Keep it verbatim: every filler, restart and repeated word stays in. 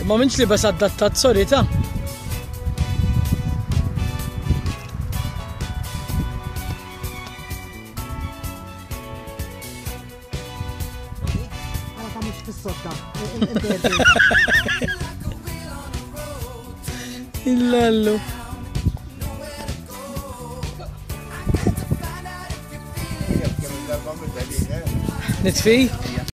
Ma minx li bas adattat solita. Il-lallu. Nitfi?